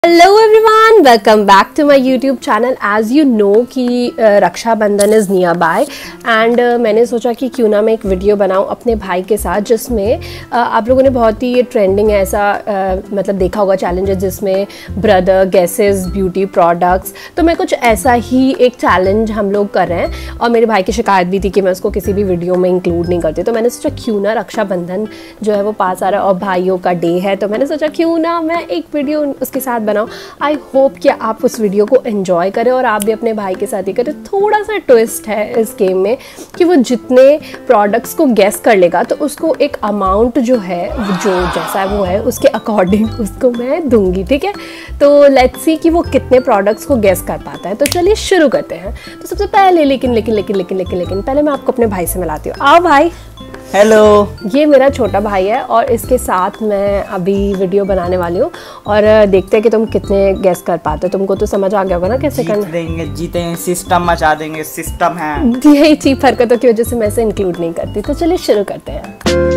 Hello everyone, welcome back to my YouTube channel. As you know कि Rakshabandhan is nearby and मैंने सोचा कि क्यों ना मैं एक वीडियो बनाऊं अपने भाई के साथ, जिसमें आप लोगों ने बहुत ही ट्रेंडिंग ऐसा मतलब देखा होगा चैलेंजेस जिसमें ब्रदर गेसेस ब्यूटी प्रोडक्ट्स। तो मैं कुछ ऐसा ही एक चैलेंज हम लोग कर रहे हैं और मेरे भाई की शिकायत भी थी कि मैं उसको किसी भी वीडियो में इंक्लूड नहीं करती। तो मैंने सोचा क्यों ना रक्षाबंधन जो है वो पास आ रहा है और भाइयों का डे है, तो मैंने सोचा क्यों ना मैं एक वीडियो उसके साथ बनाऊं। आई होप कि आप उस वीडियो को एंजॉय करें और आप भी अपने भाई के साथ ही करें। थोड़ा सा ट्विस्ट है इस गेम में कि वो जितने प्रोडक्ट्स को गेस कर लेगा तो उसको एक अमाउंट जो है जो जैसा वो है उसके अकॉर्डिंग उसको मैं दूंगी, ठीक है। तो लेट्स सी कि वो कितने प्रोडक्ट्स को गेस कर पाता है। तो चलिए शुरू करते हैं। तो सबसे पहले लेकिन पहले मैं आपको अपने भाई से मिलाती हूँ। आओ भाई। हेलो। ये मेरा छोटा भाई है और इसके साथ मैं अभी वीडियो बनाने वाली हूँ और देखते हैं कि तुम कितने गेस कर पाते हो। तुमको तो समझ आ गया होगा ना कैसे करना। जीतेंगे, सिस्टम मचा देंगे, सिस्टम है। यही चीप हरकतों की वजह से मैं इसे इंक्लूड नहीं करती। तो चलिए शुरू करते हैं।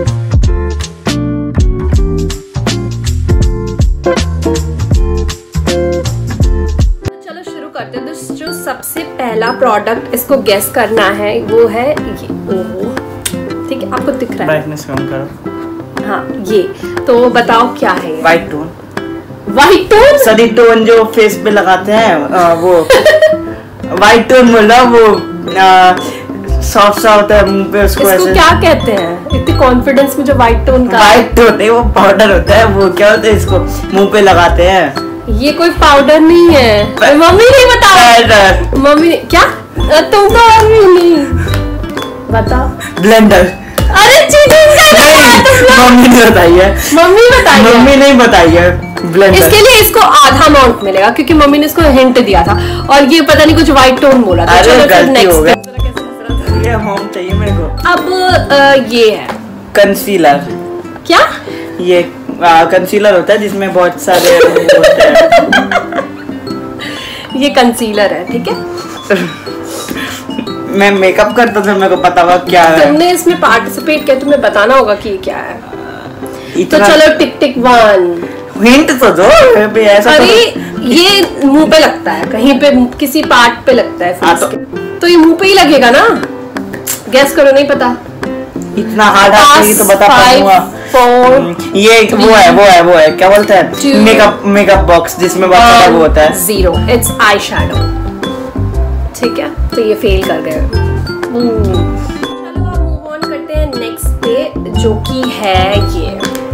चलो शुरू करते हैं। तो जो सबसे पहला प्रोडक्ट इसको गेस करना है वो है ये। ओहो, ठीक है, आपको दिख रहा है? ब्राइटनेस कम करो। हाँ, ये तो बताओ क्या है? White tone. White tone? सदी टोन जो फेस पे लगाते हैं वो व्हाइट टोन बोल रहा, वो सॉफ्ट सा होता है मुंह पे, उसको इसको क्या कहते हैं? इतने कॉन्फिडेंस में जो व्हाइट टोन का व्हाइट टोन है वो पाउडर होता है। वो क्या होता है, इसको मुंह पे लगाते हैं। ये कोई पाउडर नहीं है। मम्मी नहीं बता। मम्मी क्या? तुम तो मम्मी नहीं बता। ब्लेंडर। अरे चीटिंग कर रही है। मम्मी ने बताई है। मम्मी नहीं बताई है। ब्लेंडर। इसके लिए इसको आधा अमाउंट मिलेगा क्योंकि मम्मी ने इसको हिंट दिया था और ये पता नहीं कुछ व्हाइट टोन बोला था। चलो फिर नेक्स्ट। ये होम चाहिए मेरे को। अब ये है कंसीलर। क्या? ये कंसीलर होता है जिसमें बहुत सारे होते हैं। ये कंसीलर है, ठीक है। मैं मेकअप करता था, मेरे को पता हुआ क्या है। तुमने इसमें पार्टिसिपेट किया, तुम्हें बताना होगा कि ये क्या है। तो चलो टिक टिक 1 हिंट तो दो। ऐसा अरे ये मुंह पे लगता है, कहीं पे किसी पार्ट पे लगता है। तो ये मुंह पे ही लगेगा ना। गैस करो, नहीं पता। इतना हार्ड है तो बता पाऊंगा। 4 ये वो है क्या बोलते हैं, मेकअप बॉक्स जिसमें बहुत सारा वो होता है। 0 इट्स आई शैडो, ठीक है। तो ये फेल कर गए। चलो अब मूव ऑन करते हैं नेक्स्ट पे, जो कि है ये।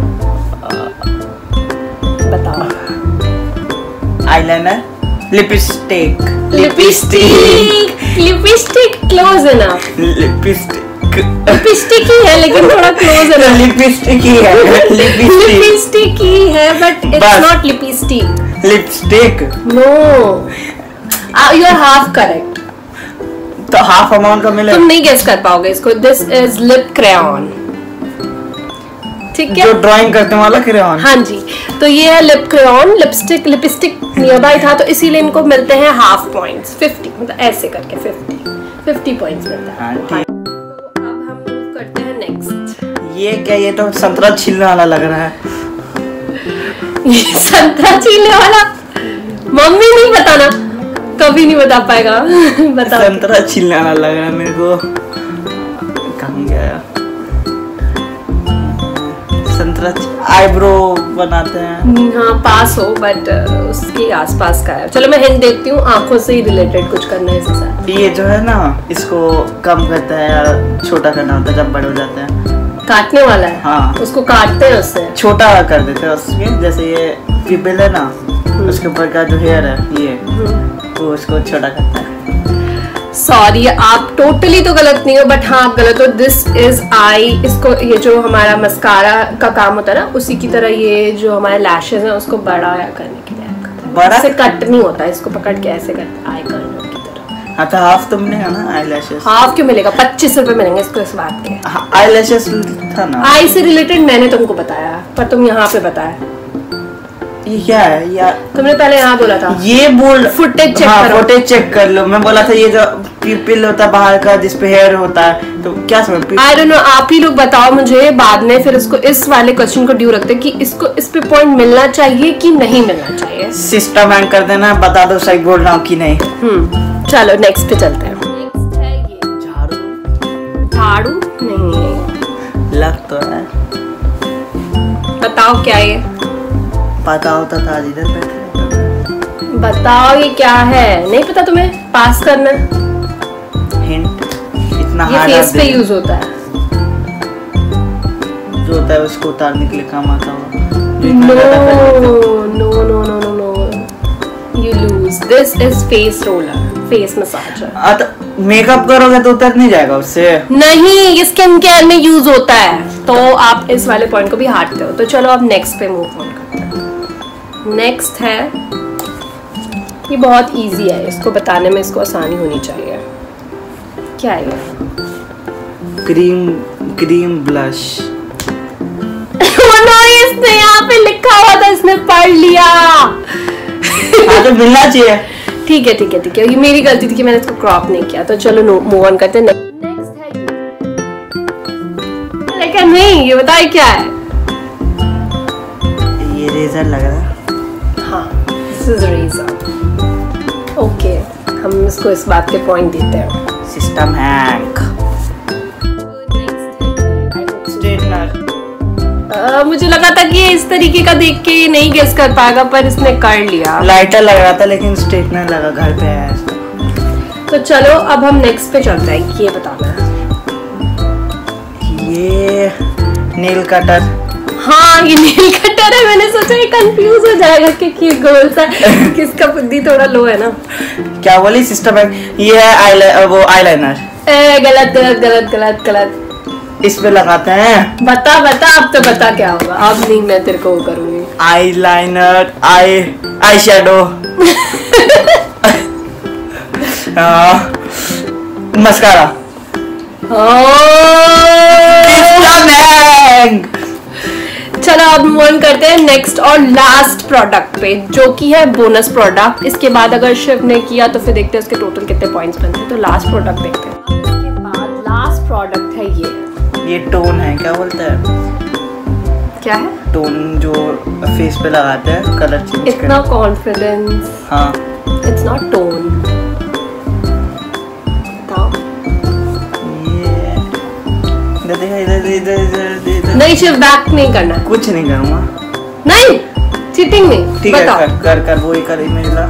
बताओ। Eyeliner. Lipstick close enough. Lipstick ही है लेकिन थोड़ा क्लोज इनफ। लिपस्टिक ही है। लिपस्टिक ही है but it's not lipstick. Lipstick no, you are half correct. तो हाफ अमाउंट का मिलेगा। तुम नहीं गेस कर पाओगे इसको। दिस इज लिप क्रेयॉन, ठीक है। जो ड्राइंग करने वाला क्रेयॉन। हाँ जी, तो ये है lip crayon. Lipstick nearby था तो इसीलिए इनको मिलते हैं हाफ पॉइंट्स। 50 मतलब ऐसे करके 50 पॉइंट्स मिलता है। तो अब हम मूव करते हैं नेक्स्ट। ये क्या? ये तो संतरा छीलने वाला लग रहा है। ये संतरा छीलने वाला? मम्मी नहीं बताना, कभी नहीं बता पाएगा। बता। संतरा छीलने वाला लग रहा है मेरे को। कहाँ गया? संतरा आईब्रो बनाते हैं। हाँ पास हो, बट उसके आसपास का है। चलो मैं हिंट देखती हूँ, आंखों से ही रिलेटेड कुछ करना है इसके साथ। ये जो है ना, इसको कम करता है या छोटा करना होता है जब बड़े हो जाते हैं। काटने वाला है? हाँ, उसको काटते हैं, उससे छोटा कर देते हैं उसके। जैसे ये पिपल है ना, उसके ऊपर का जो हेयर है ये, वो उसको छोटा करता है। सॉरी, आप टोटली तो गलत नहीं हो, बट हाँ आप गलत हो। This is eye. इसको ये जो हमारा मस्कारा का काम होता है ना, उसी की तरह ये जो हमारे लैशेज हैं उसको बड़ा करने के लिए बड़ा से कट नहीं होता, इसको पकड़ के ऐसे करते आई कर्नर की तरह। हाँ तो हाफ तो मिलेगा ना आई लैशेस। हाफ क्यों मिलेगा? 25 रुपए मिलेंगे इसको इस बात के। आई लैशेस था ना, आई से रिलेटेड मैंने तुमको बताया पर तुम यहाँ पे बताया। ये क्या है यार? तुमने पहले यहाँ बोला था ये बोल फुटेज चेक हाँ, करो। फुटेज चेक कर लो। मैं बोला था ये जो पिल होता है बाहर का जिसपे हेयर होता है, तो क्या समझ? आई डोंट नो, आप ही लोग बताओ मुझे बाद में, फिर इसको इस वाले क्वेश्चन को ड्यू रखते हैं कि इसको इस पे पॉइंट मिलना चाहिए कि नहीं मिलना चाहिए। सिस्टम हैंग कर देना, बता दो सही बोल रहा हूँ कि नहीं। चलो नेक्स्ट पे चलते हैं। नेक्स्ट है ये झाड़ू। झाड़ू नहीं, लग तो है। बताओ क्या ये? पता होता था आज इधर बैठे। बताओ ये क्या है? नहीं पता तुम्हें? पास करना। हिंट इतना ये हार्ड फेस पे यूज होता है। जो होता है उसको उतारने के लिए काम आता होगा। No no no no no no, you lose. This is face roller, face massager. Makeup करोगे तो उतर नहीं जाएगा उससे? नहीं, ये स्किन केयर में यूज होता है, तो आप इस वाले पॉइंट को भी हारते हो। तो चलो अब नेक्स्ट पे मूव ऑन करते हैं। नेक्स्ट है, ये बहुत इजी है, इसको बताने में इसको आसानी होनी चाहिए। क्या है ये? Cream blush. नो, इसने यहाँ पे लिखा हुआ था, इसने पढ़ लिया। हाँ तो मिलना चाहिए। ठीक है ठीक है ठीक है, ये मेरी गलती थी कि मैंने इसको क्रॉप नहीं किया। तो चलो मूव ऑन करते हैं। नेक्स्ट है ये, लेकिन नहीं, ये बताइए क्या है? ये रेजर लग रहा है। हाँ, दिस इज रेजर। ओके, हम इसको इस बात के पॉइंट देते हैं। System hang. स्ट्रेटनर। मुझे लगा था कि इस तरीके का देख के नहीं गेस कर पाएगा, पर इसने कर लिया। लाइटर लग रहा था लेकिन स्ट्रेटनर लगा, घर पे है। तो चलो अब हम नेक्स्ट पे चलते हैं। ये बताना है। ये नेल कटर। हाँ, ये नेल कटर है। मैंने सोचा ये कंफ्यूज हो जाएगा कि गोल सा किसका बुद्धि थोड़ा लो है ना। क्या बोली? System hang. ये है वो आईलाइनर। गलत गलत गलत गलत गलत। इस पे लगाते हैं। बता बता, अब तो बता क्या होगा। अब नहीं, मैं तेरे को वो करूंगी। Eyeliner, eye shadow. मस्कारा। चलो अब मूव ऑन करते हैं नेक्स्ट और लास्ट प्रोडक्ट पे, जो कि है बोनस प्रोडक्ट। इसके बाद अगर शिव ने किया तो फिर देखते हैं उसके टोटल कितने पॉइंट्स बनते हैं। तो लास्ट प्रोडक्ट देखते हैं। इसके बाद लास्ट प्रोडक्ट है ये टोन है, क्या बोलते हैं? क्या है? टोन जो फेस पे लगाते हैं, कलर चेंज। इतना कॉन्फिडेंस। हाँ, इट्स नॉट टोन। नहीं, शिव बैक नहीं करना। कुछ नहीं करूँगा। नहीं, चीटिंग नहीं। ठीक है, बताओ। कर वो ही कर मेरा।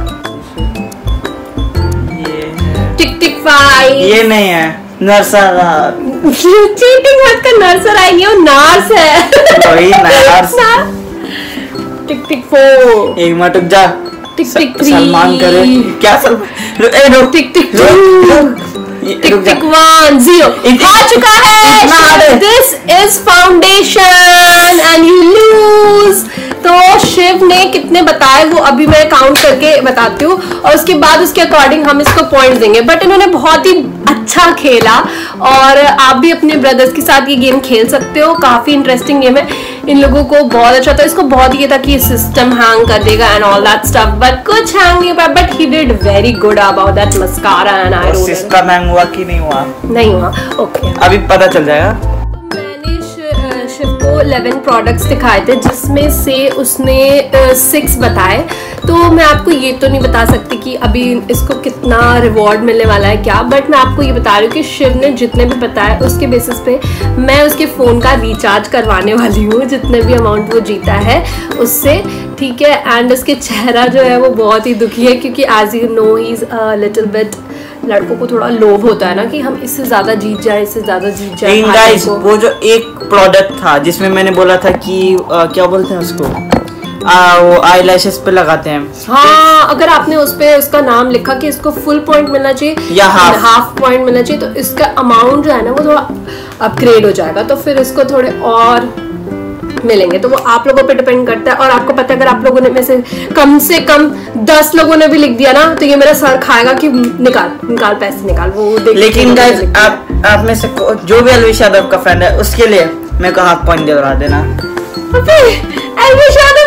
ये टिक टिक 5। ये नहीं है, नर्सरा। चीटिंग मत कर, नर्सर आएंगे, वो नार्स है। वही नर्स। टिक टिक 4। एक मिनट रुक जा। टिक टिक 3। सलमान करे क्या? टिक टिक 2। टिक टिक 1 0। आ चुका है। This is foundation and you lose. तो शिव ने कितने बताए वो अभी मैं काउंट करके बताती हूँ, और उसके बाद उसके अकॉर्डिंग हम इसको पॉइंट्स देंगे। बट इन्होंने बहुत ही अच्छा खेला, और आप भी अपने ब्रदर्स के साथ ये गेम खेल सकते हो। काफी इंटरेस्टिंग गेम है। इन लोगों को बहुत अच्छा था। इसको बहुत ये था कि सिस्टम हैंग कर देगा and all that stuff, but कुछ हैंग नहीं हुआ। But he did very good about that mascara and eye roller. System hang हुआ कि नहीं हुआ? नहीं हुआ। ओके, अभी पता चल जाएगा। मैंने शिव को 11 प्रोडक्ट्स दिखाए थे, जिसमें से उसने 6 बताए। तो मैं आपको ये तो नहीं बता सकती कि अभी इसको कितना रिवॉर्ड मिलने वाला है क्या, बट मैं आपको ये बता रही हूँ कि शिव ने जितने भी बताए उसके बेसिस पे मैं उसके फ़ोन का रिचार्ज करवाने वाली हूँ, जितने भी अमाउंट वो जीता है उससे। ठीक है, एंड उसके चेहरा जो है वो बहुत ही दुखी है, क्योंकि as you know he is little bit, लड़कों को थोड़ा लोभ होता है ना कि हम इससे ज्यादा जीत जाए, इससे ज्यादा जीत जाए। गाइस, वो जो एक प्रोडक्ट था जिसमें मैंने बोला था कि क्या बोलते हैं उसको, वो आई लैशेस पे लगाते हैं। हाँ, अगर आपने उस पे उसका नाम लिखा कि इसको फुल पॉइंट मिलना चाहिए या हाफ पॉइंट मिलना चाहिए, तो इसका अमाउंट जो है ना वो थोड़ा अपग्रेड हो जाएगा, तो फिर इसको थोड़े और मिलेंगे। तो वो आप लोगों पे डिपेंड करता है। और आपको पता है, अगर आप लोगों ने में से कम 10 लोगों ने भी लिख दिया ना, तो ये मेरा सर खाएगा कि निकाल पैसे निकाल। वो लेकिन गाइस, आप में से जो भी अलविश यादव का फ्रेंड है उसके लिए मेरे को हाफ पॉइंट दिलवा देना। अलविश यादव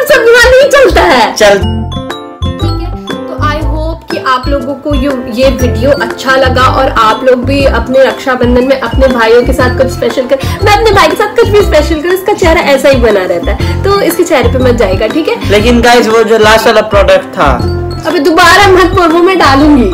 सब नहीं चलता है। चल ठीक है, तो आई होप कि आप लोगों को ये वीडियो अच्छा लगा और आप लोग भी अपने रक्षाबंधन में अपने भाइयों के साथ कुछ स्पेशल कर। मैं अपने भाई के साथ कुछ भी स्पेशल करूँ, इसका चेहरा ऐसा ही बना रहता है, तो इसके चेहरे पे मत जाएगा, ठीक है। लेकिन गाइस वो जो लास्ट वाला प्रोडक्ट था, अबे दोबारा मत बोल, वो मैं डालूंगी।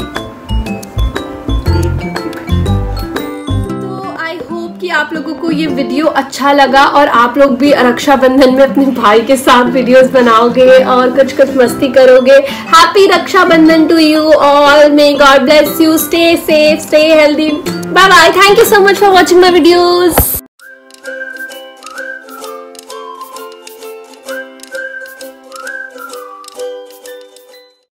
कि आप लोगों को ये वीडियो अच्छा लगा और आप लोग भी रक्षाबंधन में अपने भाई के साथ वीडियोस बनाओगे और कुछ कुछ मस्ती करोगे। Happy Rakshabandhan to you all, may God bless you, stay safe, stay healthy, bye bye, thank you so much for watching my videos.